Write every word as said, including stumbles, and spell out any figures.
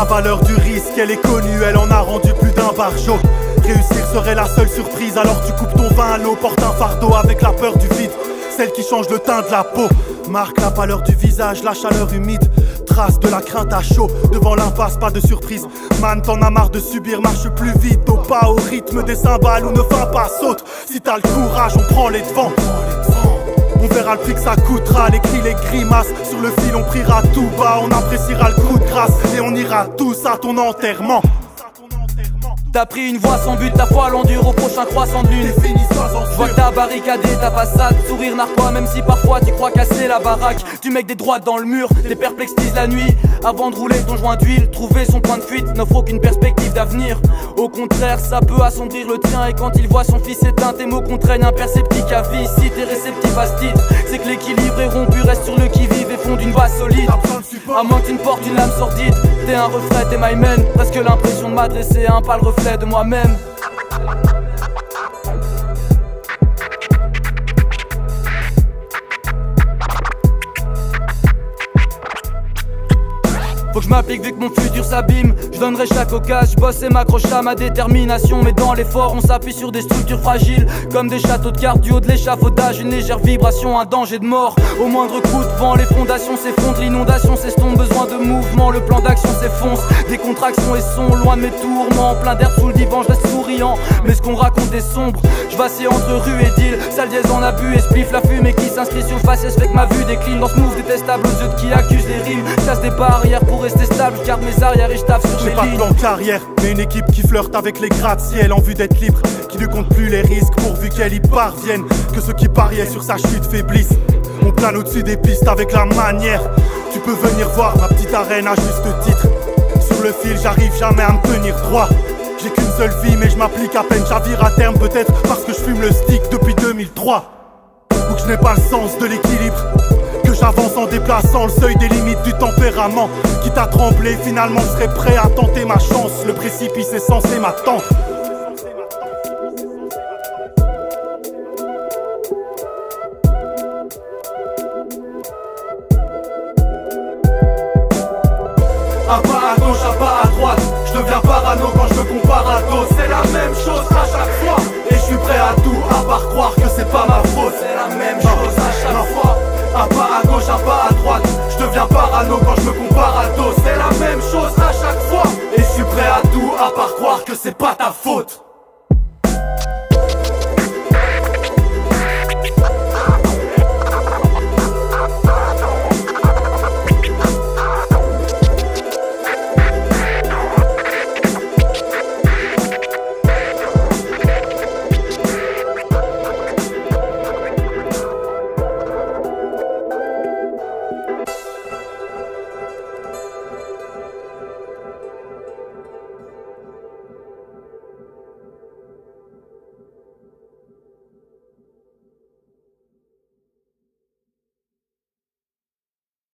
valeur du risque, elle est connue, elle en a rendu plus d'un par jour. Réussir serait la seule surprise, alors tu coupes ton vin à l'eau, porte un fardeau avec la peur du vide. Celle qui change le teint de la peau, marque la pâleur du visage, la chaleur humide. Trace de la crainte à chaud, devant l'impasse pas de surprise. Man, t'en as marre de subir, marche plus vite. Au pas, au rythme des cymbales ou ne va pas, saute. Si t'as le courage, on prend les devants. On verra le prix que ça coûtera, les cris, les grimaces. Sur le fil on priera tout bas, on appréciera le coup de grâce. Et on ira tous à ton enterrement. T'as pris une voie sans but, ta foi l'endure au prochain croissant de lune. Je vois que t'as barricadé ta façade, sourire narquois, même si parfois tu crois casser la baraque. Tu mets des droites dans le mur, des perplexités la nuit. Avant de rouler ton joint d'huile, trouver son point de fuite n'offre aucune perspective d'avenir. Au contraire, ça peut assombrir le tien. Et quand il voit son fils éteint, tes mots contraignent imperceptibles à vie. Si t'es réceptif à ce titre, c'est que l'équilibre est rompu, reste sur le qui-vive et fonde une base solide. À moins que tu ne portes une lame sordide, t'es un reflet, t'es my man. Presque l'impression de m'adresser à un pâle reflet de moi-même. Faut que je m'applique vu que mon futur s'abîme. Je donnerai chaque occasion, je bosse et m'accroche à ma détermination. Mais dans l'effort on s'appuie sur des structures fragiles, comme des châteaux de cartes du haut de l'échafaudage. Une légère vibration, un danger de mort. Au moindre coup de vent, les fondations s'effondrent. L'inondation s'estompe, besoin de mouvement. Le plan d'action s'effonce, des contractions et sons. Loin de mes tourments, plein d'air sous le divan, je reste souriant. Mais ce qu'on raconte est sombre, je vacille entre rue et deal. Sale dièse en abus et spliff la fumée qui s'inscrit sur le faciès fait que ma vue décline. Dans ce move détestable aux yeux de qui accuse les rimes. Chasse des barrières pour rester stable, je garde mes arrières et je tape sur mes lignes. J'ai pas de plan carrière, mais une équipe qui flirte avec les gratte-ciel en vue d'être libre, qui ne compte plus les risques pourvu qu'elle y parvienne. Que ceux qui pariaient sur sa chute faiblissent. On plane au-dessus des pistes avec la manière. Tu peux venir voir ma petite arène à juste titre. Sur le fil j'arrive jamais à me tenir droit. J'ai qu'une seule vie mais je m'applique à peine, j'avire à terme peut-être parce que je fume le stick depuis deux mille trois. Ou que je n'ai pas le sens de l'équilibre, que j'avance en déplaçant le seuil des limites du tempérament. Quitte à trembler, finalement je serai prêt à tenter ma chance. Le précipice est censé m'attendre. Un pas à gauche, un pas à droite,